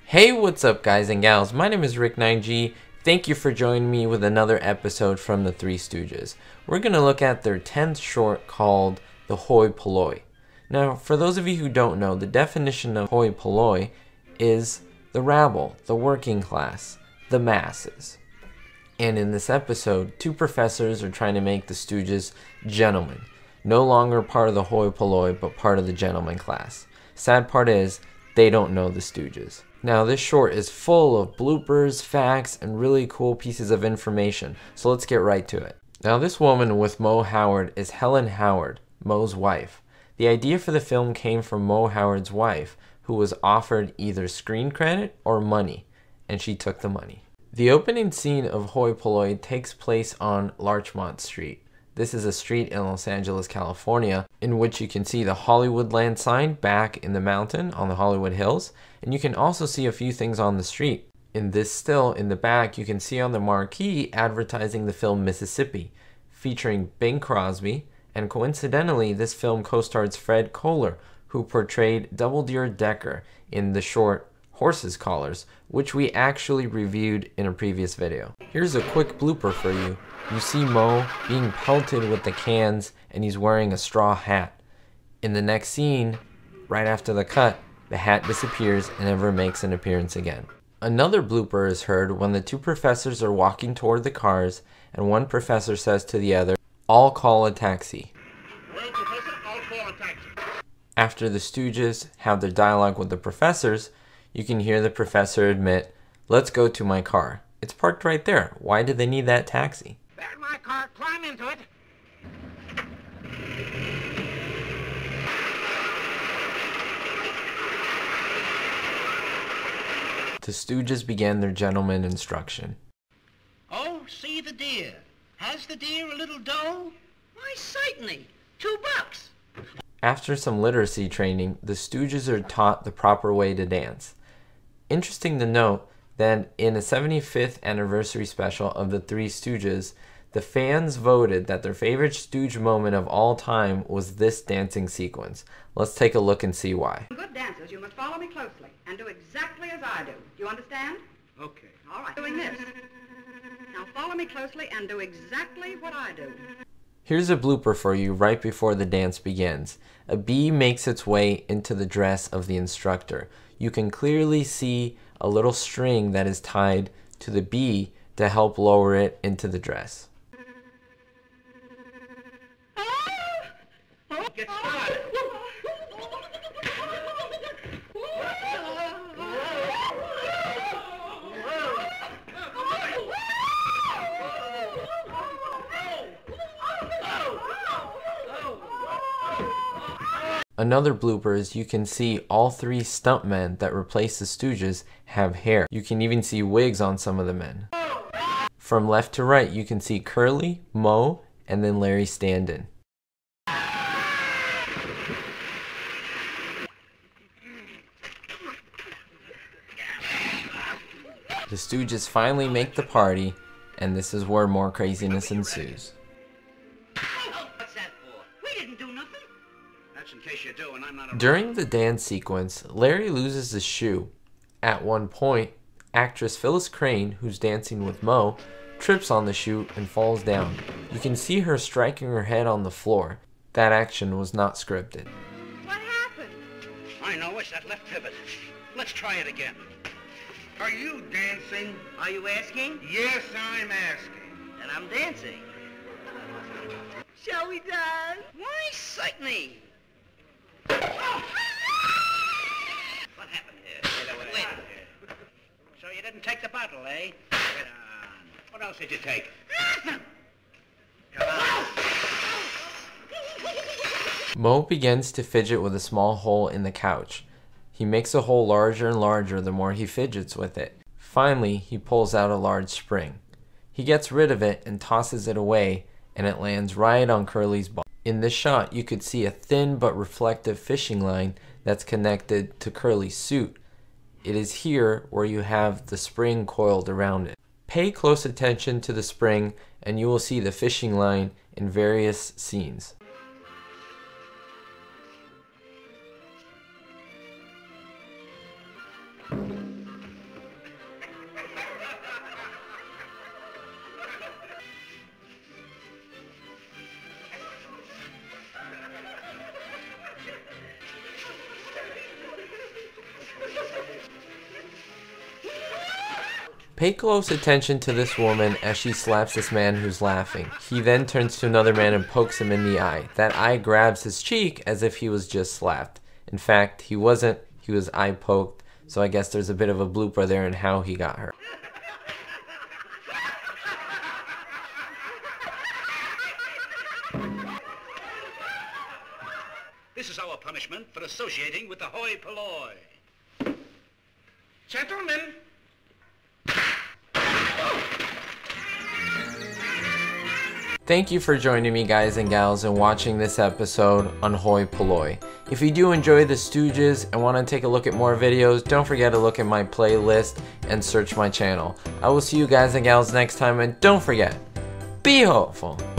Hey, what's up guys and gals? My name is Ricknineg. Thank you for joining me with another episode from the Three Stooges. We're going to look at their 10th short called the Hoi Polloi. Now, for those of you who don't know, the definition of Hoi Polloi is the rabble, the working class, the masses. And in this episode, two professors are trying to make the Stooges gentlemen. No longer part of the Hoi Polloi, but part of the gentleman class. Sad part is, they don't know the Stooges. Now this short is full of bloopers, facts, and really cool pieces of information, so let's get right to it. Now this woman with Mo Howard is Helen Howard, Mo's wife. The idea for the film came from Mo Howard's wife, who was offered either screen credit or money, and she took the money. The opening scene of Hoi Polloi takes place on Larchmont Street. This is a street in Los Angeles, California, in which you can see the Hollywoodland sign back in the mountain on the Hollywood Hills, and you can also see a few things on the street. In this still, in the back, you can see on the marquee advertising the film Mississippi, featuring Bing Crosby, and coincidentally, this film co-stars Fred Kohler, who portrayed Double Decker in the short Horses Collars, which we actually reviewed in a previous video. Here's a quick blooper for you. You see Mo being pelted with the cans and he's wearing a straw hat. In the next scene, right after the cut, the hat disappears and never makes an appearance again. Another blooper is heard when the two professors are walking toward the cars and one professor says to the other, "I'll call a taxi." Well, Professor, I'll call a taxi. After the Stooges have their dialogue with the professors, you can hear the professor admit, "Let's go to my car. It's parked right there. Why do they need that taxi?" There's my car. Climb into it. The Stooges began their gentleman instruction. Oh, see the deer. Has the deer a little doe? Why, certainly. $2. After some literacy training, the Stooges are taught the proper way to dance. Interesting to note that in a 75th anniversary special of the Three Stooges, the fans voted that their favorite Stooge moment of all time was this dancing sequence. Let's take a look and see why. Good dancers, you must follow me closely and do exactly as I do. Do you understand? Okay. All right. Doing this. Now follow me closely and do exactly what I do. Here's a blooper for you right before the dance begins. A bee makes its way into the dress of the instructor. You can clearly see a little string that is tied to the bee to help lower it into the dress. Get started. Another blooper is you can see all three stuntmen that replace the Stooges have hair. You can even see wigs on some of the men. From left to right, you can see Curly, Mo, and then Larry Standen. The Stooges finally make the party, and this is where more craziness ensues. What's that for? We didn't do nothing. That's in case you do, and I'm not a... During the dance sequence, Larry loses his shoe. At one point, actress Phyllis Crane, who's dancing with Mo, trips on the shoe and falls down. You can see her striking her head on the floor. That action was not scripted. What happened? I know, it's that left pivot. Let's try it again. Are you dancing? Are you asking? Yes, I'm asking. Then I'm dancing. Shall we dance? Why, certainly. What happened here? Wait. So you didn't take the bottle, eh? Get on. What else did you take? Come on. Mo begins to fidget with a small hole in the couch. He makes the hole larger and larger the more he fidgets with it. Finally, he pulls out a large spring. He gets rid of it and tosses it away, and it lands right on Curly's ball. In this shot, you could see a thin but reflective fishing line that's connected to Curly's suit. It is here where you have the spring coiled around it. Pay close attention to the spring and you will see the fishing line in various scenes. Pay close attention to this woman as she slaps this man who's laughing. He then turns to another man and pokes him in the eye. That eye grabs his cheek as if he was just slapped. In fact, he wasn't. He was eye poked. So I guess there's a bit of a blooper there in how he got hurt. This is our punishment for associating with the Hoi Polloi. Gentlemen, Thank you for joining me, guys and gals, and watching this episode on Hoi Polloi. If you do enjoy the Stooges and want to take a look at more videos, don't forget to look at my playlist and search my channel. I will see you guys and gals next time, and don't forget, be hopeful.